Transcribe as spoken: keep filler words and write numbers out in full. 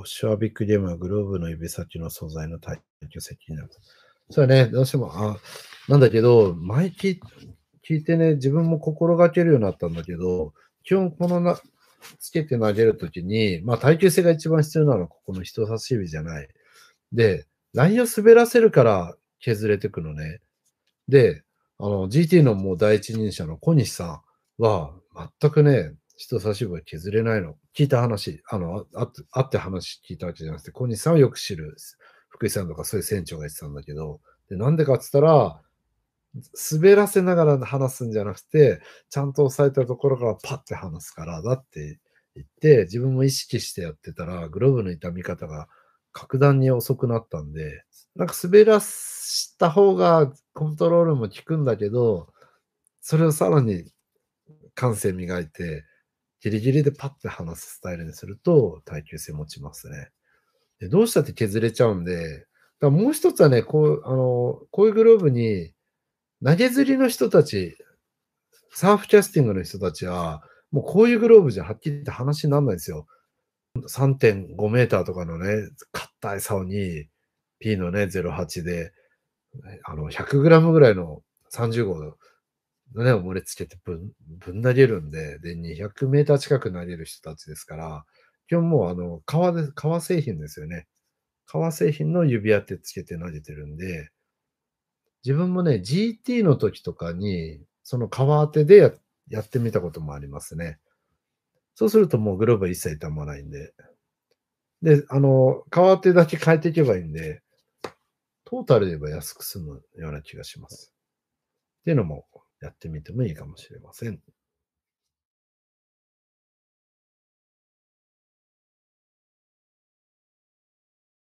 オフショアビッグゲームはグローブの指先の素材の耐久性気になる。それはね、どうしても、あ、なんだけど、前聞い聞いてね、自分も心がけるようになったんだけど、基本このな、つけて投げるときに、まあ耐久性が一番必要なのはここの人差し指じゃない。で、ラインを滑らせるから削れてくのね。で、あの、ジーティー のもう第一人者の小西さんは、全くね、人差し指が削れないの。聞いた話、あの、あって会って話聞いたわけじゃなくて、小西さんをよく知る福井さんとかそういう船長が言ってたんだけど、で、なんでかって言ったら、滑らせながら話すんじゃなくて、ちゃんと押さえたところからパッて離すからだって言って、自分も意識してやってたら、グローブの痛み方が格段に遅くなったんで、なんか滑らした方がコントロールも効くんだけど、それをさらに感性磨いて、ギリギリでパッて離すスタイルにすると耐久性持ちますね。で、どうしたって削れちゃうんで、だからもう一つはね、こう、あの、こういうグローブに投げ釣りの人たち、サーフキャスティングの人たちは、もうこういうグローブじゃはっきり言って話にならないんですよ。さんてんごメーターとかのね、硬い竿に P のね、ゼロはちで、あの、ひゃくグラムぐらいのさんじゅうごうのね、重りつけてぶん、ぶん投げるんで、で、にひゃくメーター近く投げる人たちですから、基本もうあの、革で、革製品ですよね。革製品の指当てつけて投げてるんで、自分もね、ジーティー の時とかに、その革当てでややってみたこともありますね。そうするともうグローブは一切傷まないんで。で、あの、革当てだけ変えていけばいいんで、トータルで言えば安く済むような気がします。っていうのもやってみてもいいかもしれません。